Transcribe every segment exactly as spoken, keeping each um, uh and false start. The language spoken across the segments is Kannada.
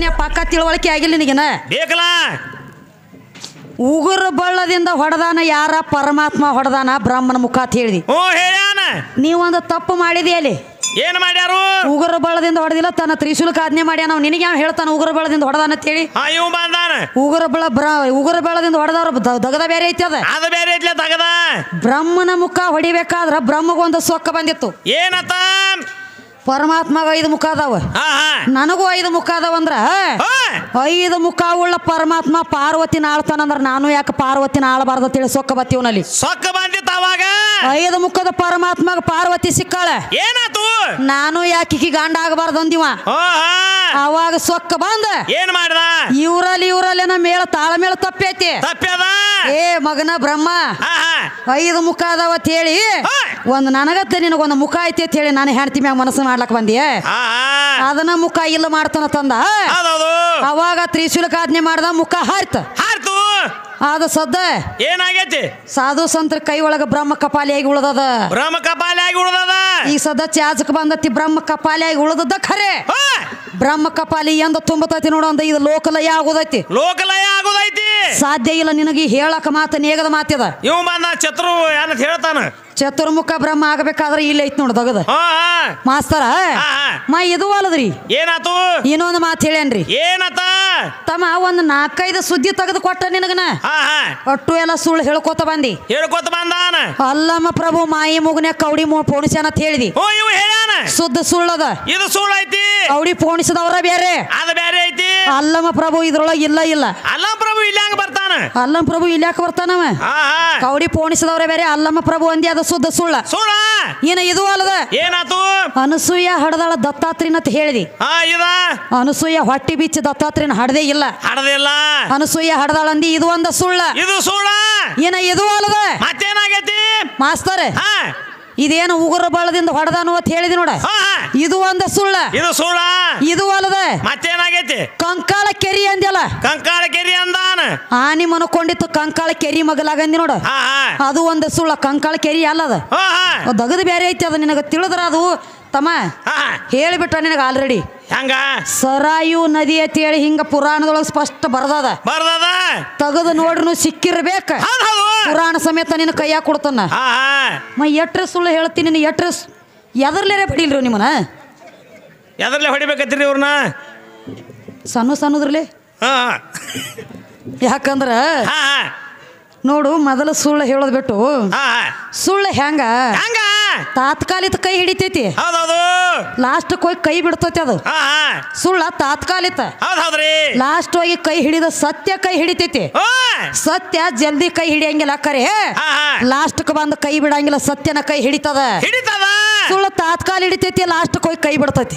ಹೇಳಿನ ಪಕ್ಕ ತಿಳುವಳಿಕೆ ಆಗಿಲ್ಲ ನಿನಗೇನ ಬೇಕಲ್ಲ ಉಗುರ ಬಳ್ಳದಿಂದ ಹೊಡೆದಾನ ಯಾರ ಪರಮಾತ್ಮ ಹೊಡೆದಾನ ಬ್ರಹ್ಮನ ಮುಖ ಅಂತ ಹೇಳಿದಿ ಓ ಹೇಳ್ಯಾನ ನೀವೊಂದು ತಪ್ಪು ಮಾಡಿದಿ ಅಲ್ಲಿ ಏನ್ ಮಾಡ್ಯಾರು ಉಗುರ ಬಳ್ಳದಿಂದ ಹೊಡೆದಿಲ್ಲ ತನ್ನ ತ್ರಿಶೂಲಕ ಆಜ್ಞೆ ಮಾಡ್ಯಾನ ನಾವು ನಿನಗೆ ಯಾವ ಹೇಳ್ತಾನ ಉಗುರ ಬಳ್ಳದಿಂದ ಹೊಡೆದಾನ ಅಂತ ಹೇಳಿ ಹಾ ಇವ್ ಬಂದಾನ ಉಗುರ ಬಳ ಬ್ರ ಉಗುರ ಬಳ್ಳದಿಂದ ಹೊಡೆದವ್ರ ದಗದ ಬೇರೆ ಐತಿ ಅದ ಅದ ಬೇರೆ ಐತ್ಲ ತಗದ ಬ್ರಹ್ಮನ ಮುಖ ಹೊಡಿಬೇಕಾದ್ರ ಬ್ರಹ್ಮಗೊಂದು ಸೊಕ್ಕ ಬಂದಿತ್ತು ಏನತ್ತ ಪರಮಾತ್ಮಗ ಐದು ಮುಖ ಅದಾವ ಹಾ ಹಾ ನನಗೂ ಐದು ಮುಖ ಅದಾವಂದ್ರ ಐದು ಮುಖ ಉಳ್ಳ ಪರಮಾತ್ಮ ಪಾರ್ವತಿನ ಆಳ್ತಾನಂದ್ರ ನಾನು ಯಾಕೆ ಪಾರ್ವತಿನ ಆಳಬಾರ್ದು ಅಂತೇಳಿ ಸೊಕ್ಕ ಬತ್ತೀವನಲ್ಲಿ ಸೊಕ್ಕ ಬಂದಿತ್ತು ಅವಾಗ ಐದು ಮುಖದ ಪರಮಾತ್ಮಗ ಪಾರ್ವತಿ ಸಿಕ್ಕಾಳ ಏನಾತು ನಾನು ಯಾಕೆ ಈಕಿ ಗಂಡ ಆಗಬಾರ್ದು ಅಂದಿವ ಅವಾಗ ಸೊಕ್ಕ ಬಂದ ಏನ್ ಮಾಡ್ದ ಇವ್ರಲ್ಲಿ ಇವ್ರಲ್ಲೇನ ಮೇಳ ತಾಳಮೇಳ ತಪ್ಪೈತಿ ತಪ್ಪ್ಯದ ಏ ಮಗನ ಬ್ರಹ್ಮ ಐದು ಮುಖ ಅದಾವ ಅಂತ ಹೇಳಿ ಒಂದ್ ನನಗತ್ತೆ ನಿನಗೊಂದು ಮುಖ ಐತಿ ಅಂತ ಹೇಳಿ ನಾನು ಹೆಣ್ತಿ ಮ್ಯಾಗ ಮನಸ್ಸು ಮಾಡ್ಲಕ್ ಬಂದಿಯೇ ಅದನ್ನ ಮುಖ ಇಲ್ಲ ಮಾಡ್ತಾನ ತಂದ ಅವಾಗ ತ್ರಿಶೂಲಕ ಆಜ್ಞೆ ಮಾಡ್ದ ಮುಖ ಹಾರ್ತ ಹಾರ್ತು ಅದ ಸದ್ದ ಏನಾಗೈತಿ ಸಾಧು ಸಂತರ ಕೈ ಒಳಗ ಬ್ರಹ್ಮ ಕಪಾಲಿಯಾಗಿ ಉಳ್ದದ ಬ್ರಹ್ಮ ಕಪಾಲಿಯಾಗಿ ಉಳ್ದದ ಈ ಸದ್ದ ಚಾಚಕ್ ಬಂದತಿ ಬ್ರಹ್ಮ ಕಪಾಲಿಯಾಗಿ ಉಳ್ದದ ಖರೆ ಬ್ರಹ್ಮ ಕಪಾಲಿ ಎಂದ ತುಂಬತೈತಿ ನೋಡ ಅಂದ ಇದು ಲೋಕಲಯ ಆಗೋದೈತಿ ಲೋಕಲಯ ಆಗೋದೈತಿ ಸಾಧ್ಯ ಇಲ್ಲ ನಿನಗೆ ಹೇಳಕ ಮಾತ ನೇಗದ ಮಾತಿದ ಇವ್ ಬಂದ ಚತುರು ಏನಂತ ಹೇಳ್ತಾನ ಚತುರ್ಮುಖ ಬ್ರಹ್ಮ ಆಗಬೇಕಾದ್ರೆ ಇಲ್ಲ ಐತಿ ನೋಡ ದಗದ ಮಾಸ್ತರ ಮಾ ಇದು ಅಲ್ಲದ್ರಿ ಏನಾತು ಇನ್ನೊಂದು ಮಾತು ಹೇಳೇನ್ರಿ ಏನತ ತಮ್ಮ ಒಂದ್ ನಾಲ್ಕೈದು ಸುದ್ದಿ ತೆಗೆದು ಕೊಟ್ಟ ನಿನಗನ ಒಟ್ಟು ಎಲ್ಲ ಸುಳ್ಳು ಹೇಳ್ಕೋತ ಬಂದಿ ಹೇಳ್ಕೋತ ಬಂದಾನ ಅಲ್ಲಮ್ಮ ಪ್ರಭು ಮಾಯಿ ಮುಗನೆ ಕೌಡಿ ಪೋಣಿಸ್ಯಾನ ಅಂತ ಹೇಳಿದಿ ಓ ಇವ್ ಹೇಳ್ಯಾನ ಸುದ್ದ ಸುಳ್ಳದ ಇದು ಸುಳ್ಳು ಐತಿ ಕೌಡಿ ಪೋಣಿಸಿದವರ ಬೇರೆ ಅದ ಬೇರೆ ಐತಿ ಅಲ್ಲಮ್ಮ ಪ್ರಭು ಇದ್ರೊಳಗ ಇಲ್ಲ ಇಲ್ಲ ಅಲ್ಲಮ್ಮ ಪ್ರಭು ಇಲ್ಲಿ ಹಂಗ ಬರ್ತಾನ ಅಲ್ಲಮ್ಮ ಪ್ರಭು ಇಲ್ಯಾಕ ಬರ್ತಾನವ ಕೌಡಿ ಪೋಣಿಸಿದವರ ಬೇರೆ ಅಲ್ಲಮ್ಮ ಪ್ರಭು ಅಂದಿ ಅದ ಸುದ್ದ ಸುಳ್ಳ ಸುಳ್ಳ ಏನ ಇದು ಅಲ್ಲದ ಏನಾತು ಅನಸೂಯ ಹಡದಾಳ ದತ್ತಾತ್ರಿನ ಅಂತ ಹೇಳಿದಿ ಹಾ ಇದ ಅನಸೂಯ ಹೊಟ್ಟಿ ಬಿಚ್ಚ ದತ್ತಾತ್ರಿನ ಹಡದೇ ಇಲ್ಲ ಹಡದಿಲ್ಲ ಅನಸೂಯ ಹಡದಾಳ ಅಂದಿ ಇದು ಒಂದ ಸುಳ್ಳ ಇದು ಸುಳ್ಳ ಏನ ಇದು ಅಲ್ಲದ ಮತ್ತೇನಾಗೈತಿ ಮಾಸ್ತರ್ ಇದೇನು ಉಗುರ ಬಾಳದಿಂದ ಹೊಡೆದಾನು ಅಂತ ಹೇಳಿದಿ ನೋಡ ಇದು ಒಂದ ಸುಳ್ಳ ಇದು ಸುಳ್ಳ ಇದು ಅಲ್ಲದ ಮತ್ತೇನಾಗೈತಿ ಕಂಕಾಳ ಕೆರಿ ಅಂದ್ಯಲ್ಲ ಕಂಕಾಳ ಕೆರಿ ಅಂದಾನ ಆನಿ ಮನಕೊಂಡಿತ್ತು ಕಂಕಾಳ ಕೆರಿ ಮಗಲಾಗಂದಿ ನೋಡ ಅದು ಒಂದ ಸುಳ್ಳ ಕಂಕಾಳ ಕೆರಿ ಅಲ್ಲದ ದಗದ ಬೇರೆ ಐತಿ ಅದ ನಿನಗ ತಿಳಿದ್ರ ಅದು ತಮ್ಮ ಹೇಳಿಬಿಟ್ಟ ನಿನಗ ಆಲ್ರೆಡಿ ಹಂಗ ಸರಾಯು ನದಿ ಅಂತ ಹೇಳಿ ಹಿಂಗ ಪುರಾಣದೊಳಗ ಸ್ಪಷ್ಟ ಬರ್ದದ ಬರ್ದದ ತಗದು ನೋಡ್ರು ಸಿಕ್ಕಿರ್ಬೇಕ ಪುರಾಣ ಸಮೇತ ನಿನ್ನ ಕೈಯಾಗ ಕೊಡ್ತಾನ ಮ ಎಟ್ರ ಸುಳ್ಳು ಹೇಳ್ತೀನಿ ನೀನು ಎಟ್ರ ಎದರ್ಲೇರೆ ಬಡಿಲ್ರಿ ನಿಮ್ಮನ ಎದರ್ಲೆ ಹೊಡಿಬೇಕತ್ತೀರಿ ಇವ್ರನ್ನ ಸಣ್ಣ ಸಣ್ಣದ್ರಲ್ಲಿ ಯಾಕಂದ್ರ ನೋಡು ಮೊದಲ ಸುಳ್ಳು ಹೇಳೋದ್ ಬಿಟ್ಟು ಸುಳ್ಳು ಹೆಂಗ ತಾತ್ಕಾಲಿಕ ಕೈ ಹಿಡಿತೈತಿ ಲಾಸ್ಟ್ ಹೋಗಿ ಕೈ ಬಿಡ್ತೈತಿ ಅದು ಸುಳ್ಳ ತಾತ್ಕಾಲಿಕ ಲಾಸ್ಟ್ ಹೋಗಿ ಕೈ ಹಿಡಿದ ಸತ್ಯ ಕೈ ಹಿಡಿತೈತಿ ಸತ್ಯ ಜಲ್ದಿ ಕೈ ಹಿಡಿಯಂಗಿಲ್ಲ ಕರೆ ಲಾಸ್ಟ್ ಬಂದು ಕೈ ಬಿಡಂಗಿಲ್ಲ ಸತ್ಯನ ಕೈ ಹಿಡಿತದ ಸುಳ್ಳು ತಾತ್ಕಾಲ ಹಿಡಿತೈತಿ ಲಾಸ್ಟ್ ಹೋಗಿ ಕೈ ಬಿಡ್ತೈತಿ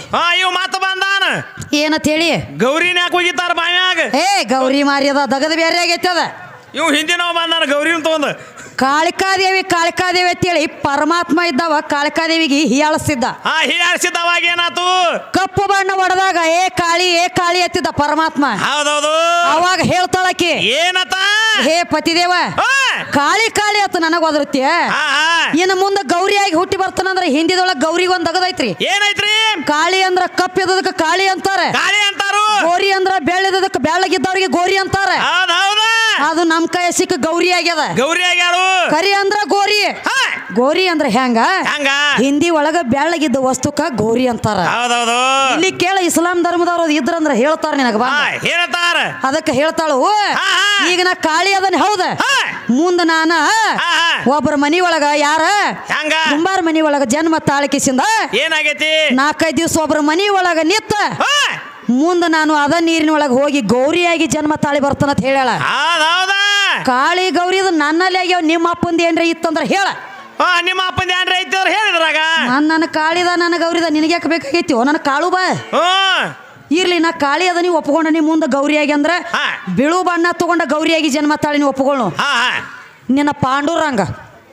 ಏನಂತ ಹೇಳಿ ಗೌರಿನ ಯಾಕೆ ಹೋಗಿತ್ತಾರ ಬಾಯಾಗ ಏ ಗೌರಿ ಮಾರಿಯದ ದಗದ ಬೇರೆ ಆಗೈತಿ ಅದ ಇವ್ ಹಿಂದಿನ ಬಂದಾನ ಗೌರಿನ ತಗೊಂಡ್ ಕಾಳಿಕಾದೇವಿ ಕಾಳಿಕಾದೇವಿ ಅಂತೇಳಿ ಪರಮಾತ್ಮ ಇದ್ದವ ಕಾಳಿಕಾದೇವಿಗೆ ಹೀಯಾಳಿಸ್ತಿದ್ದ ಹೀಯಾಳಿಸಿದ್ದ ಅವಾಗ ಏನಾತು ಕಪ್ಪು ಬಣ್ಣ ಹೊಡೆದಾಗ ಏ ಕಾಳಿ ಏ ಕಾಳಿ ಎತ್ತಿದ್ದ ಪರಮಾತ್ಮ ಹೌದೌದು ಅವಾಗ ಹೇಳ್ತಾಳಕಿ ಏನತ ಹೇ ಪತಿದೇವ ಕಾಳಿ ಕಾಳಿ ಅತ್ತ ನನಗ ಒದರುತ್ತೀಯ ಇನ್ನು ಮುಂದೆ ಗೌರಿಯಾಗಿ ಹುಟ್ಟಿ ಬರ್ತಾನಂದ್ರ ಹಿಂದಿದೊಳಗ ಗೌರಿಗೆ ಒಂದ್ ಅಗದೈತ್ರಿ ಏನೈತ್ರಿ ಕಾಳಿ ಅಂದ್ರ ಕಪ್ಪಿದದಕ್ಕ ಕಾಳಿ ಅಂತಾರ ಕಾಳಿ ಅಂತಾರು ಗೋರಿ ಅಂದ್ರ ಬೆಳ್ಳದದಕ್ಕ ಬೆಳ್ಳಗಿದ್ದವ್ರಿಗೆ ಗೋರಿ ಅಂತಾರ ಅದು ನಮ್ ಕೈ ಸಿಕ್ಕ ಗೌರಿ ಆಗ್ಯದ ಗೌರಿ ಆಗ್ಯಾರು ಕರಿ ಅಂದ್ರ ಗೋರಿ ಗೋರಿ ಅಂದ್ರ ಹೆಂಗ ಹಿಂದಿ ಒಳಗ ಬೆಳ್ಳಗಿದ್ದ ವಸ್ತುಕ ಗೋರಿ ಅಂತಾರ ಇಲ್ಲಿ ಕೇಳ ಇಸ್ಲಾಂ ಧರ್ಮದವ್ರು ಇದ್ರಂದ್ರ ಹೇಳ್ತಾರ ನಿನಗ ಹೇಳ್ತಾರ ಅದಕ್ಕೆ ಹೇಳ್ತಾಳು ಈಗ ನಾ ಕಾಳಿ ಅದನ್ನ ಹೌದ ಮುಂದ ನಾನ ಒಬ್ಬರ ಮನಿ ಒಳಗ ಯಾರ ಕುಂಬಾರ ಮನಿ ಒಳಗ ಜನ್ಮ ತಾಳಕಿಸಿಂದ ಏನಾಗೈತಿ ನಾಲ್ಕೈದು ದಿವ್ಸ ಒಬ್ಬರ ಮನಿ ಒಳಗ ನಿತ್ತ ಮುಂದೆ ನಾನು ಅದ ನೀರಿನ ಒಳಗೆ ಹೋಗಿ ಗೌರಿಯಾಗಿ ಜನ್ಮ ತಾಳಿ ಬರ್ತಾನಂತ ಹೇಳ ಕಾಳಿ ಗೌರಿ ನನ್ನಲ್ಲಿ ಆಗ್ಯಾವ ನಿಮ್ಮ ಅಪ್ಪಂದ ಏನ್ರ ಇತ್ತಂದ್ರ ಹೇಳ ನಿಮ್ಮ ಅಪ್ಪಂದ ಏನ್ರ ಇತ್ತಂದ್ರ ಹೇಳಿದ್ರಾಗ ನಾನು ನನ್ನ ಕಾಳಿದ ನನ್ನ ಗೌರಿದ ನಿನಗೆ ಯಾಕೆ ಬೇಕಾಗೈತಿ ನನ್ನ ಕಾಳು ಬಾ ಇರ್ಲಿ ನಾ ಕಾಳಿ ಅದ ನೀವು ಒಪ್ಕೊಂಡ ನೀ ಮುಂದೆ ಗೌರಿಯಾಗಿ ಅಂದ್ರ ಬಿಳು ಬಣ್ಣ ತಗೊಂಡ ಗೌರಿಯಾಗಿ ಜನ್ಮ ತಾಳಿ ನೀವು ಒಪ್ಕೊಳ್ಳು ನಿನ್ನ ಪಾಂಡುರಂಗ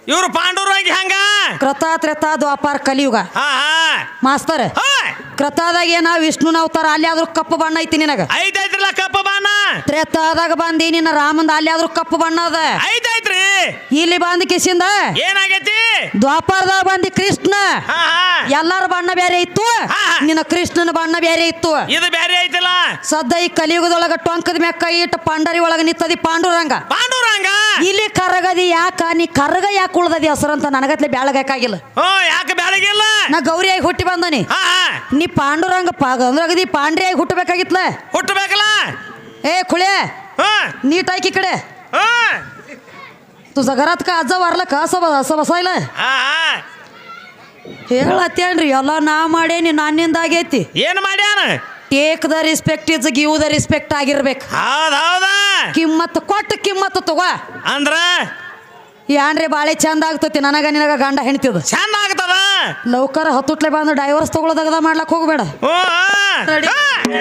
ಇವ್ರು ಪಾಂಡವರಾಗಿ ಹಂಗ ಕೃತ ತ್ರೇತ ದ್ವಾಪಾರ ಕಲಿಯುಗ ಹಾ ಹಾ ಮಾಸ್ತರ್ ಕೃತದಾಗ ಏನ ವಿಷ್ಣುನ ಅವತಾರ ಅಲ್ಲಿ ಆದ್ರೂ ಕಪ್ಪು ಬಣ್ಣ ಐತಿ ನಿನಗ ಐತೈತ್ರಲ್ಲ ಕಪ್ಪ ಬಾಣ ತ್ರೇತಾದಾಗ ಬಂದಿ ನಿನ್ನ ರಾಮಂದ ಅಲ್ಲಿ ಆದ್ರೂ ಕಪ್ಪು ಬಣ್ಣ ಅದ ಐತೈತ್ರಿ ಇಲ್ಲಿ ಬಂದ ಕಿಸಿಂದ ಏನಾಗೈತಿ ದ್ವಾಪಾರದಾಗ ಬಂದಿ ಕೃಷ್ಣ ಹಾ ಹಾ ಎಲ್ಲಾರ ಬಣ್ಣ ಬೇರೆ ಇತ್ತು ನಿನ್ನ ಕೃಷ್ಣನ ಬಣ್ಣ ಬೇರೆ ಇತ್ತು ಇದು ಬೇರೆ ಐತಿಲ್ಲ ಸದ್ದ ಈ ಕಲಿಯುಗದೊಳಗ ಟೊಂಕದ ಮ್ಯಾಗ ಕೈ ಇಟ್ಟು ಪಂಡರಿ ಒಳಗ ನಿತ್ತದಿ ಪಾಂಡುರಂಗ ಪಾಂಡುರಂಗ ಇಲ್ಲಿ ಕರಗದಿ ಯಾಕ ನೀ ಕರ್ಗ ಯಾಕೆ ಉಳ್ದದಿ ಹೆಸರಂತ ನನಗತ್ಲೆ ಬ್ಯಾಳಗಾಗಿಲ್ಲ ಓ ಯಾಕೆ ಬೆಳಗಿಲ್ಲ ನಾ ಗೌರಿಯಾಗಿ ಹುಟ್ಟಿ ಬಂದನಿ ಹಾ ನೀ ಪಾಂಡುರಂಗ ಅಂದ್ರಾಗದಿ ಪಾಂಡ್ರಿಯಾಗಿ ಹುಟ್ಟಬೇಕಾಗಿತ್ಲ ಹುಟ್ಟಬೇಕಲ್ಲ ए खुळे हा नीट आहे की कडे हा तुझा घरात का आजा वारला का असं असं बसायला हा ಹೇಳತ್ತೇನ್ರಿ ಎಲ್ಲ ನಾ ಮಾಡೇನಿ ನನ್ನಿಂದ ಆಗೈತಿ ಏನು ಮಾಡ್ಯಾನ take the respect is give the respect ಆಗಿರ್ಬೇಕು ಹೌದ ಹೌದ ಕಿಮ್ಮತ್ ಕೊಟ್ಟು ಕಿಮ್ಮತ್ ತಗೋ ಅಂದ್ರ ಯಾನ್ರಿ ಬಾಳೆ ಚಂದ ಆಗ್ತತಿ ನನಗ ನಿನಗ ಗಂಡ ಹೆಣ್ತಿದ ಚಂದ ಆಗ್ತದ ಲೌಕರ ಹತ್ತುಟ್ಲೆ ಬಂದು ಡೈವರ್ಸ್ ತಗೊಳ್ಳೋದಗದ ಮಾಡ್ಲಕ್ ಹೋಗ್ಬೇಡ ಓ ರೆಡಿ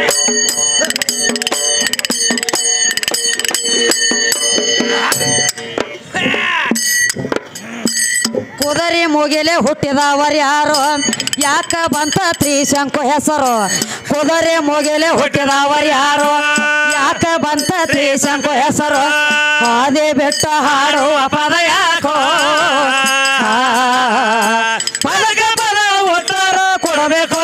ಕುದುರೆ ಮುಗಿಲೆ ಹುಟ್ಟಿದವರು ಯಾರು ಯಾಕ ಬಂತ ತ್ರಿಶಂಕು ಹೆಸರು ಕುದುರೆ ಮುಗಿಲೆ ಹುಟ್ಟಿದವರು ಯಾರು ಯಾಕ ಬಂತ ತ್ರಿಶಂಕು ಹೆಸರು ಹಾದಿ ಬಿಟ್ಟ ಹಾಡುವ ಪದ ಯಾಕೋ ಪದಕ ಪದ ಉತ್ತರ ಕೊಡಬೇಕು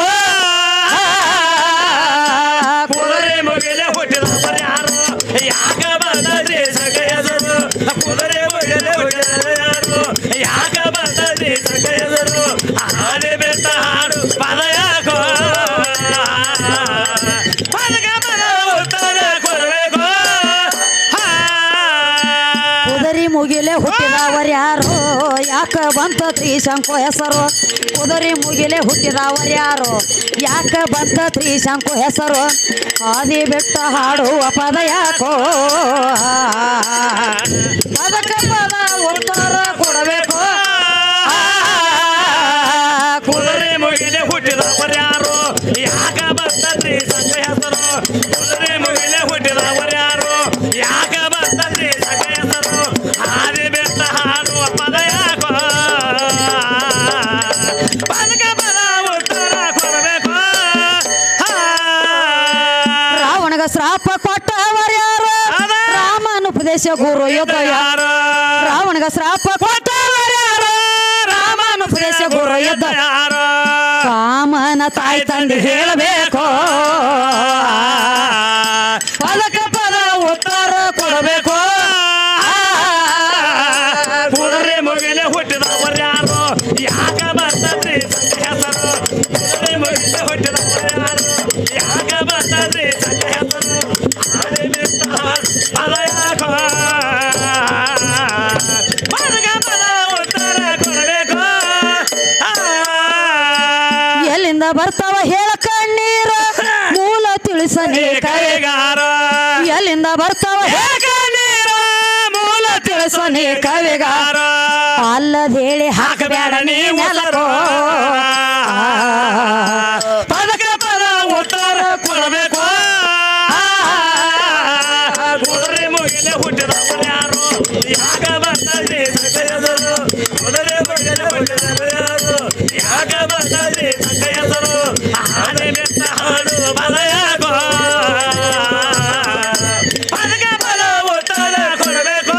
ಕುದುರೆ ಮುಗಿಲೆ ಹುಟ್ಟಿದವರು ಯಾರು ಯಾಕ ಬಂತ ತ್ರಿಶಂಕು ಹೆಸರು ಕುದುರೆ ಮುಗಿಲೆ ಹುಟ್ಟಿದವರು ಯಾರು ಯಾಕ ಬಂತ ತ್ರಿಶಂಕು ಹೆಸರು ಹಾದಿ ಬಿಟ್ಟ ಹಾಡು ಪದ ಯಾಕೋ ಪದಕ ಪದ ಉತ್ತರ ಕೊಡಬೇಕು ಕುದುರೆ ಮುಗಿಲೆ ಹುಟ್ಟಿದವರು ಯಾರು ಯಾಕ ಬಂತ ತ್ರಿಶಂಕು ಹೆಸರು ಕುದುರೆ ಮುಗಿಲೆ ಹುಟ್ಟಿದವರು ಯಾರು ಯಾಕ ಬಂತ ತ್ರಿಶಂಕು ಹೆಸರು ಹಾದಿ ಬಿಟ್ಟ ಹಾಡುವ ಪದ ಯಾಕೋ ಪದಕ ಪದ ಉತ್ತರ ಕೊಡಬೇಕು ಕುದುರೆ ಮುಗಿಲೆ ಹುಟ್ಟಿದವರು ಯಾರು ಯಾಕ ಬಂತ ತ್ರಿಶಂಕು ಹೆಸರು ಕುದುರೆ ಮುಗಿಲೆ ಹುಟ್ಟಿದವರು ಯಾರು ಯಾಕ ಬಂತ ತ್ರಿಶಂಕು ಹೆಸರು ಹಾದಿ ಬಿಟ್ಟ ಹಾಡುವ ಪದ ಯಾಕೋ ಪದಕ ಪದ ಉತ್ತರ ಕೊಡಬೇಕು ರಾವಣಗ ಶ್ರಾಪ ಕೊಟ್ಟವರು ಯಾರು ರಾಮನ ಉಪದೇಶ ಗುರು ಯುದ್ಧ ಯಾರು ರಾವಣಗ ಶ್ರಾಪ ಕೊಟ್ಟವರು ಯಾರು ರಾಮನ ಉಪದೇಶ ಗುರು ಯುದ್ಧ ಯಾರು ಕಾಮನ ತಾಯಿ ತಂದೆ ಹೇಳಬೇಕು ಪದಕ ಪದ ಉತ್ತರ ಕೊಡಬೇಕು ಕುದುರೆ ಮುಗಿಲೆ ಹುಟ್ಟಿದವರು ಯಾರು ಯಾಕ ಬರ್ತದ್ರಿ ಸಂಖ್ಯೆ ಹೆಸರು ಕುದುರೆ ಮುಗಿಲೆ ಹುಟ್ಟಿದವರು ಯಾರು ಯಾಕ ಬರ್ತದ್ರಿ ಸಂಖ್ಯೆ ಹೆಸರು ಹಾಡಿ ಬಿಟ್ಟ ಪದ ಯಾಕೋ ಪದಕ ಪದ ಉತ್ತರ ಕೊಡಬೇಕು ಎಲ್ಲಿಂದ ಬರ್ತಾವ ಹೇಳ ಕಣ್ಣೀರು ಮೂಲ ತಿಳಿಸನಿ ಕೈಗಾರ ಎಲ್ಲಿಂದ ಬರ್ತಾವ ಹೇಳ ಕಣ್ಣೀರು ಮೂಲ ತಿಳಿಸನಿ ಕವಿಗಾರ ಅಲ್ಲದ ಹೇಳಿ ಹಾಕಬೇಡ ನೀ ನೆಲಕೋ ಪದಕ ಪದ ಉತ್ತರ ಕೊಡಬೇಕು ಕುದುರೆ ಮುಗಿಲೆ ಹುಟ್ಟಿದವರು ಯಾರು ಯಾಕ ಬರ್ತದ್ರಿ ಸಂಕಯದರು ಕುದುರೆ ಮುಗಿಲೆ ಹುಟ್ಟಿದವರು ಯಾರು ಯಾಕ ಬರ್ತದ್ರಿ ಸಂಕಯದರು ಹಾಡಿ ಬಿಟ್ಟ ಹಾಡು ಪದ ಯಾಕೋ ಪದಕ ಪದ ಉತ್ತರ ಕೊಡಬೇಕು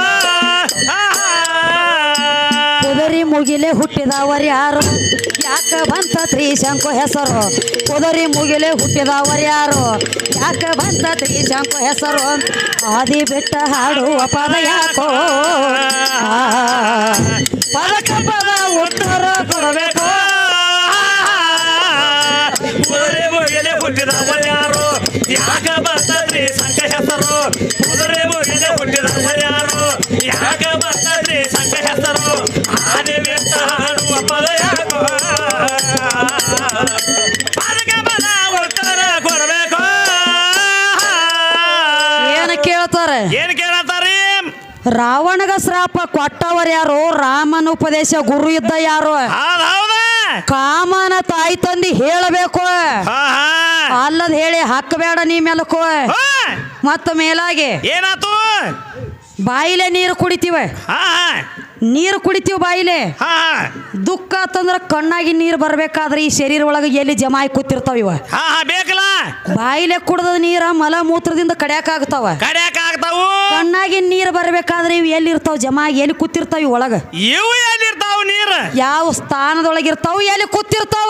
ಕುದುರೆ ಮುಗಿಲೆ ಹುಟ್ಟಿದವರು ಯಾರು ಯಾಕ ಬಂತ ತ್ರಿಶಂಕು ಹೆಸರು ಕುದುರೆ ಮುಗಿಲೆ ಹುಟ್ಟಿದವರು ಯಾರು ಯಾಕ ಬಂತ ತ್ರಿಶಂಕು ಹೆಸರು ಆದಿ ಬಿಟ್ಟ ಹಾಡುವ ಪದ ಯಾಕೋ ಪದಕ ಪದ ಉತ್ತರ ಕೊಡಬೇಕು ಕುದುರೆ ಮುಗಿಲೆ ಹುಟ್ಟಿದವರು ಯಾರು ಯಾಕ ಬರ್ತದ್ರಿ ಸಂಘ ಹೆಸರು ಕುದುರೆ ಮುಗಿಲೆ ಹುಟ್ಟಿದವರು ಯಾರು ಯಾಕ ಬರ್ತದ್ರಿ ಸಂಘ ಹೆಸರು ಹಾದಿ ಬಿಟ್ಟ ಹಾಡುವ ಪದ ಯಾಕೋ ಪದಕ ಪದ ಉತ್ತರ ಕೊಡಬೇಕು ಏನ ಕೇಳ್ತಾರೆ ಏನ್ ಕೇಳತ್ತಾರಿ ರಾವಣಗ ಶ್ರಾಪ ಕೊಟ್ಟವರು ಯಾರು ರಾಮನ ಉಪದೇಶ ಗುರು ಇದ್ದ ಯಾರು ಹೌದ ಹೌದ ಕಾಮನ ತಾಯಿ ತಂದಿ ಹೇಳಬೇಕು ಹಾ ಹಾ ಅಲ್ಲದ ಹೇಳಿ ಹಾಕಬೇಡ ನೀ ಮೆಲಕು ಮತ್ತ ಮೇಲಾಗಿ ಏನಾತು ಬಾಯಿಲೆ ನೀರು ಕುಡಿತೀವಿ ಹಾ ಹಾ ನೀರು ಕುಡಿತೀವಿ ಬಾಯಿಲೆ ಹಾ ದುಃಖ ಆತಂದ್ರ ಕಣ್ಣಾಗಿ ನೀರು ಬರ್ಬೇಕಾದ್ರೆ ಈ ಶರೀರ ಒಳಗೆ ಎಲ್ಲಿ ಜಮಾಯಿ ಕೂತಿರ್ತಾವ ಇವ ಹಾ ಹಾ ಬೇಕಲ್ಲ ಬಾಯಿಲೆ ಕುಡ್ದ ನೀರ ಮಲ ಮೂತ್ರದಿಂದ ಕಡ್ಯಾಕ ಆಗ್ತಾವ ಕಡ್ಯಾಕ ಆಗ್ತಾವು ಕಣ್ಣಾಗಿ ನೀರು ಬರ್ಬೇಕಾದ್ರೆ ಇವು ಎಲ್ಲಿ ಇರ್ತಾವ ಜಮಾ ಎಲ್ಲಿ ಕೂತಿರ್ತಾವ ಇವ್ ಒಳಗ ಇವು ಎಲ್ಲಿ ಇರ್ತಾವ ನೀರು ಯಾವ ಸ್ಥಾನದೊಳಗಿರ್ತಾವ ಎಲ್ಲಿ ಕೂತಿರ್ತಾವ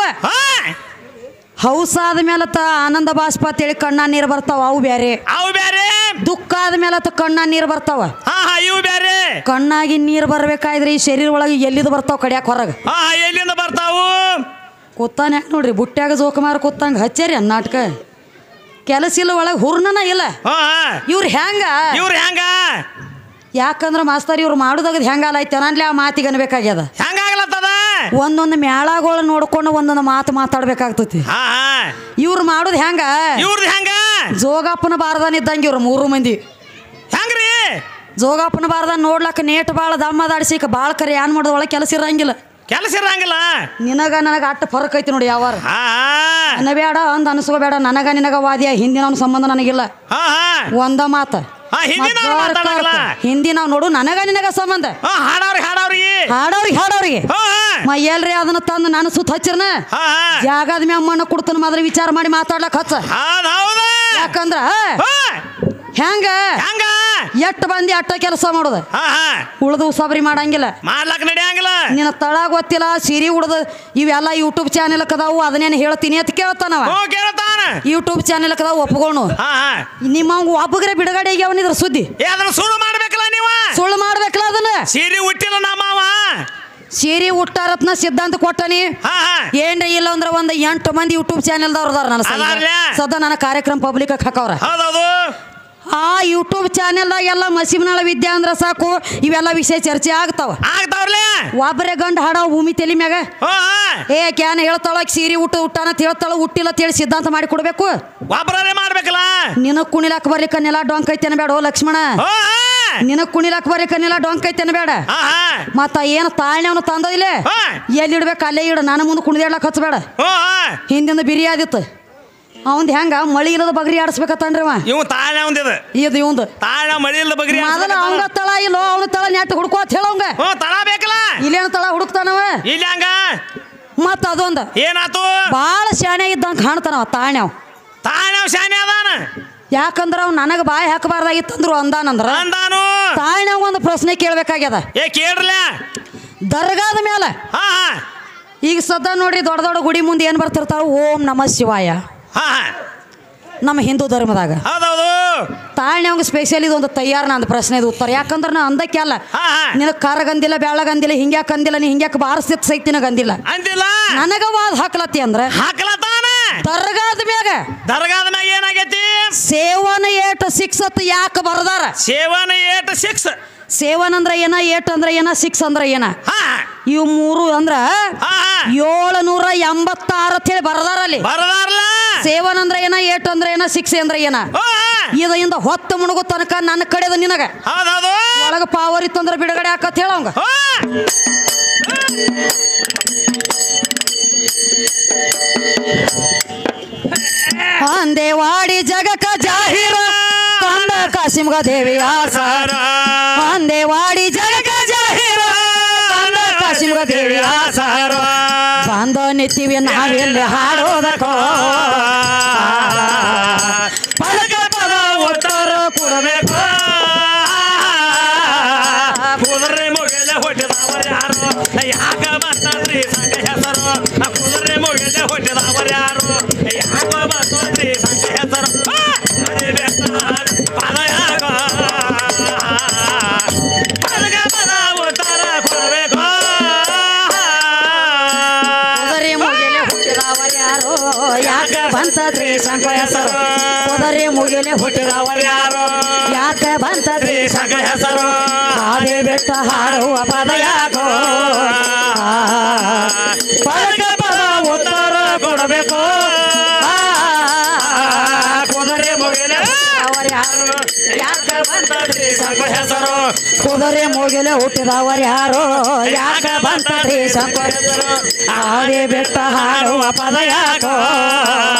ಹೌಸಾದ ಮೇಲತ್ತ ಆನಂದ ಬಾಷ್ಪ ಅಂತೇಳಿ ಕಣ್ಣ ನೀರು ಬರ್ತಾವ ಅವು ಬ್ಯಾರೆ ಅವು ಬ್ಯಾರೆ ದುಃಖ ಆದ ಮೇಲತ್ತ ಕಣ್ಣ ನೀರು ಬರ್ತಾವ ಹಾ ಹಾ ಇವು ಬ್ಯಾರೆ ಕಣ್ಣಾಗಿ ನೀರು ಬರ್ಬೇಕಾದ್ರೆ ಈ ಶರೀರ ಒಳಗೆ ಎಲ್ಲಿದು ಬರ್ತಾವ ಕಡ್ಯಾಕ ಹೊರಗ ಹಾ ಎಲ್ಲಿಂದ ಬರ್ತಾವು ಕೂತಾನ ಯಾಕೆ ನೋಡ್ರಿ ಬುಟ್ಟ್ಯಾಗ ಜೋಕುಮಾರ ಕೂತಂಗ ಹಚ್ಚಾರಿ ಅನ್ನ ನಾಟಕ ಕೆಲಸ ಇಲ್ಲ ಒಳಗೆ ಹುರ್ನನ ಇಲ್ಲ ಇವ್ರು ಹೆಂಗ ಇವ್ರು ಹೆಂಗ ಯಾಕಂದ್ರ ಮಾಸ್ತರ್ ಇವ್ರು ಮಾಡುದಾಗ ಹೆಂಗಲ್ಲ ಐತೆ ಅನ್ಲಿ ಆ ಮಾತಿಗೆ ಅನ್ಬೇಕಾಗ್ಯದ ಹೆಂಗಾಗ್ಲತ್ತದ ಒಂದೊಂದು ಮೇಳಗಳು ನೋಡ್ಕೊಂಡು ಒಂದೊಂದು ಮಾತು ಮಾತಾಡ್ಬೇಕಾಗ್ತತಿ ಇವ್ರು ಮಾಡುದು ಹೆಂಗ ಇವ್ರದ್ದು ಹೆಂಗ ಜೋಗಪ್ಪನ ಬಾರದಾನ ಇದ್ದಂಗೆ ಇವ್ರು ಮೂರು ಮಂದಿ ಹೆಂಗ್ರಿ ಜೋಗಪ್ಪನ ಬಾರದಾನ ನೋಡ್ಲಕ್ಕ ನೇಟ್ ಬಾಳ ದಮ್ಮದಾಡ್ಸಿಕ ಬಾಳ ಕರೆ ಏನ್ ಮಾಡೋದು ಒಳಗೆ ಕೆಲಸ ಇರಂಗಿಲ್ಲ ಕೆಲಸ ಇರಂಗಿಲ್ಲ ನಿನಗ ನನಗ ಅಟ್ಟ ಫರಕ್ ಐತಿ ನೋಡಿ ಯಾವಾರ ಬೇಡ ಅಂದ್ ಅನ್ಸ್ಕೋಬೇಡ ನನಗ ನಿನಗ ವಾದಿಯ ಹಿಂದಿನ ಸಂಬಂಧ ನನಗಿಲ್ಲ ಒಂದ ಮಾತ ಹಿಂದಿ ನಾವ್ ನೋಡು ನನಗ ನಿನಗ ಸಂಬಂಧ ಹಾಡವ್ರಿ ಹಾಡವ್ರಿ ಹಾಡವ್ರಿಗೆ ಹಾಡವ್ರಿಗೆ ಎಲ್ರಿ ಅದನ್ನ ತಂದು ನಾನು ಸುತ್ತ ಹಚ್ಚಿರ್ನ ಜಾಗದ ಮ್ಯಾಗ ಮಣ್ಣ ಕೊಡ್ತಾನ ಮಾತ್ರ ವಿಚಾರ ಮಾಡಿ ಮಾತಾಡ್ಲಕ್ ಹಚ್ಚ ಯಾಕಂದ್ರ ಹೆಂಗ ಎಟ್ ಬಂದಿ ಅಟ್ಟ ಕೆಲಸ ಮಾಡೋದು ಉಳ್ದು ಉಸಾಬರಿ ಮಾಡಂಗಿಲ್ಲ ಮಾಡ್ಲಕ್ ನಡೆಯಂಗಿಲ್ಲ ನಿನ್ನ ತಳ ಗೊತ್ತಿಲ್ಲ ಸೀರೆ ಉಡ್ದು ಇವೆಲ್ಲ ಯೂಟ್ಯೂಬ್ ಚಾನೆಲ್ ಕದಾವು ಅದನ್ನೇನು ಹೇಳ್ತೀನಿ ಅಂತ ಕೇಳ್ತಾನವ ಯೂಟ್ಯೂಬ್ ಚಾನೆಲ್ ಕದಾವು ಒಪ್ಕೊಂಡು ನಿಮ್ಮ ಒಬ್ಬಗ್ರೆ ಬಿಡುಗಡೆ ಆಗ್ಯಾವನಿದ್ರ ಸುದ್ದಿ ಸುಳ್ಳು ಮಾಡ್ಬೇಕಲ್ಲ ನೀವು ಸುಳ್ಳು ಮಾಡ್ಬೇಕಲ್ಲ ಅದನ್ನ ಸೀರೆ ಹುಟ್ಟಿಲ್ಲ ನಮ್ಮವ ಸೀರೆ ಹುಟ್ಟಾರತ್ನ ಸಿದ್ಧಾಂತ ಕೊಟ್ಟನಿ ಏನ್ರಿ ಇಲ್ಲ ಅಂದ್ರ ಒಂದ್ ಎಂಟು ಮಂದಿ ಯೂಟ್ಯೂಬ್ ಚಾನೆಲ್ದವ್ರದಾರ ನನ್ನ ಸದಾ ನನ್ನ ಕಾರ್ಯಕ್ರಮ ಪಬ್ಲಿಕ್ ಹಾಕವ್ರ ಆ ಯೂಟ್ಯೂಬ್ ಚಾನೆಲ್ದಾಗ ಎಲ್ಲ ಮಸೀಬ್ನಾಳ ವಿದ್ಯಾ ಅಂದ್ರ ಸಾಕು ಇವೆಲ್ಲ ವಿಷಯ ಚರ್ಚೆ ಆಗ್ತಾವ ಒಬ್ಬರೇ ಗಂಡ ಹಾಡವ್ ಭೂಮಿ ತಲಿ ಮ್ಯಾಗ ಏ ಕ್ಯಾನ್ ಹೇಳ್ತಾಳ ಸೀರೆ ಹುಟ್ಟ ಹುಟ್ಟಾನ ಹೇಳ್ತಾಳ ಹುಟ್ಟಿಲ್ಲ ಹೇಳಿ ಸಿದ್ಧಾಂತ ಮಾಡಿ ಕೊಡ್ಬೇಕು ಒಬ್ಬರೇ ಮಾಡ್ಬೇಕಲ್ಲ ನಿನಗ್ ಕುಣಿಲಾಕ್ ಬರ್ಲಿಕ್ಕನ್ನೆಲ್ಲ ಡೊಂಕ್ ಐತೇನ ಬೇಡ ಲಕ್ಷ್ಮಣ ನಿನಗ್ ಕುಣಿಲಾಕ್ ಬರ್ಲಿಕ್ಕನ್ನೆಲ್ಲ ಡೊಂಕ್ ಐತೇನ ಬೇಡ ಮತ್ತ ಏನ್ ತಾಳ್ನವನು ತಂದಿಲ್ಲ ಎಲ್ಲಿ ಇಡ್ಬೇಕು ಅಲ್ಲೇ ಇಡ ನಾನು ಮುಂದೆ ಕುಣಿದಾಡ್ಲಕ್ ಹಚ್ಚಬೇಡ ಹಿಂದಿಂದ ಬಿರಿಯಾದಿತ್ತು ಅವಂದ್ ಹೆಂಗ ಮಳಿ ಇಲ್ಲದ ಬಗ್ರಿ ಆಡಿಸ್ಬೇಕತ್ತನ್ರಿ ಇವ್ ತಾಳ ಅವಂದಿದ ಇದು ಇವಂದು ತಾಳ ಮಳಿ ಇಲ್ಲದ ಬಗ್ರಿ ಮೊದಲ ಅವಂಗ ತಳ ಇಲ್ಲೋ ಅವನ ತಳ ನೆಟ್ ಹುಡ್ಕೋತ್ ಹೇಳವಂಗ ತಳ ಬೇಕಲ್ಲ ಇಲ್ಲೇನ ತಳ ಹುಡುಕ್ತಾನವ ಇಲ್ಲ ಹಂಗ ಮತ್ತ ಅದೊಂದು ಏನಾತು ಬಾಳ ಶಾಣೆ ಇದ್ದಂಗ ಕಾಣ್ತಾನವ ತಾಳ್ಯಾವ್ ತಾಳ್ಯಾವ್ ಶಾಣೆ ಅದಾನ ಯಾಕಂದ್ರ ಅವ್ ನನಗ ಬಾಯಿ ಹಾಕಬಾರ್ದಾಗಿತ್ತಂದ್ರು ಅಂದಾನಂದ್ರ ಅಂದಾನು ತಾಳ್ಯಾವ್ ಒಂದು ಪ್ರಶ್ನೆ ಕೇಳ್ಬೇಕಾಗ್ಯದ ಏ ಕೇಳ್ರಲ್ಲ ದರ್ಗಾದ ಮೇಲೆ ಈಗ ಸದ್ದ ನೋಡ್ರಿ ದೊಡ್ಡ ದೊಡ್ಡ ಗುಡಿ ಮುಂದೆ ಏನ್ ಬರ್ತಿರ್ತಾರ ಓಂ ನಮಃ ಶಿವಾಯ ನಮ್ಮ ಹಿಂದೂ ಧರ್ಮದಾಗ ತಾಳ್ನವಂಗ ಸ್ಪೆಷಲ್ ಇದು ಒಂದು ತಯಾರ ನಂದು ಪ್ರಶ್ನೆ ಇದು ಉತ್ತರ ಯಾಕಂದ್ರೆ ನಾ ಅಂದಕ್ಕೆ ಅಲ್ಲ ನಿನಗೆ ಕರಗಂದಿಲ್ಲ ಬೆಳ್ಳಗಂದಿಲ್ಲ ಹಿಂಗ್ಯಾಕ ಅಂದಿಲ್ಲ ನೀ ಹಿಂಗ್ಯಾಕ ಬಾರಿಸ್ತಿತ್ ಸೈತ್ ನಿನಗಂದಿಲ್ಲ ನನಗ ವಾದ ಹಾಕ್ಲತ್ತಿ ಅಂದ್ರ ದರ್ಗಾದ ಮ್ಯಾಗ ದರ್ಗಾದ ಮ್ಯಾಗ ಏನಾಗೈತಿ ಸೇವನ ಏಟ್ ಸಿಕ್ಸ್ ಅತ್ ಯಾಕೆ ಬರ್ದಾರ ಸೇವನ ಏಟ್ ಸಿಕ್ಸ್ ಸೇವನ್ ಅಂದ್ರ ಏನ ಏಟ್ ಅಂದ್ರ ಏನ ಸಿಕ್ಸ್ ಅಂದ್ರ ಏನ ಇವ್ ಮೂರು ಅಂದ್ರ ಏಳುನೂರ ಎಂಬತ್ತಾರು ಅಂತ ಹೇಳಿ ಬರ್ದಾರ ಅಲ್ಲಿ ಸೇವನ್ ಅಂದ್ರ ಏನ ಏಟ್ ಅಂದ್ರ ಏನ ಸಿಕ್ಸ್ ಅಂದ್ರ ಏನ ಇದರಿಂದ ಹೊತ್ತು ಮುಣಗು ತನಕ ನನ್ನ ಕಡೆದ ನಿನಗ ಒಳಗ ಪಾವರ್ ಇತ್ತಂದ್ರ ಬಿಡುಗಡೆ ಹಾಕತ್ ಹೇಳವಂಗ ಅಂದೇವಾಡಿ ಜಗಕ ಜಾಹೀರ ಕಂದ ಕಾಸಿಮ್ಗ ದೇವಿಯ ಸಾರ ಅಂದೇವಾಡಿ ಜಗಕ ಜಾಹೀರ ಕಂದ ಕಾಸಿಮ್ಗ ದೇವಿಯ ಸಾರ ಬಂದ ನಿಂತೀವಿ ನಾವೆಲ್ಲಿ ಹಾಡೋದಕ್ಕೋ ಪದಕ ಪದ ಉತ್ತರ ಕೊಡಬೇಕು ಕುದುರೆ ಮುಗಿಲೆ ಹೊಟ್ಟಿದವರು ಯಾರು ಯಾಕ ಬರ್ತದ್ರಿ ಸಂಘ ಹೆಸರು ಕುದುರೆ ಮುಗಿಲೆ ಹೊಟ್ಟಿದವರು ಯಾರು ಯಾಕ ಬರ್ತದ್ರಿ ಸಂಘ ಹೆಸರು ಪದ ಯಾಕ ಪದಕ ಪದ ಉತ್ತರ ಕೊಡಬೇಕು ಕುದುರೆ ಮುಗಿಲೆ ಹುಟ್ಟಿದವರು ಯಾರು ಯಾಕ ಬಂತದ್ರಿ ಸಂಘ ಹೆಸರು ಕುದುರೆ ಮುಗಿಲೆ ಹುಟ್ಟಿದವರು ಯಾರು ಯಾಕ ಬಂತದ್ರಿ ಸಂಘ ಹೆಸರು ಹಾಗೆ ಬೆಟ್ಟ ಹಾಡುವ ಪದ ಯಾಕೋ ಪದಕ ಪದ ಉತ್ತರ ಕೊಡಬೇಕು ಕುದುರೆ ಮುಗಿಲೆ ಹುಟ್ಟಿದವರು ಯಾರು ಯಾಕ ಬಂತದ್ರಿ ಸಂಘ ಹೆಸರು ಕುದುರೆ ಮುಗಿಲೆ ಹುಟ್ಟಿದವರು ಯಾರು ಯಾಕ ಬಂತದ್ರಿ ಸಂಘ ಹೆಸರು ಹಾಗೆ ಬೆಟ್ಟ ಹಾಡುವ ಪದ ಯಾಕೋ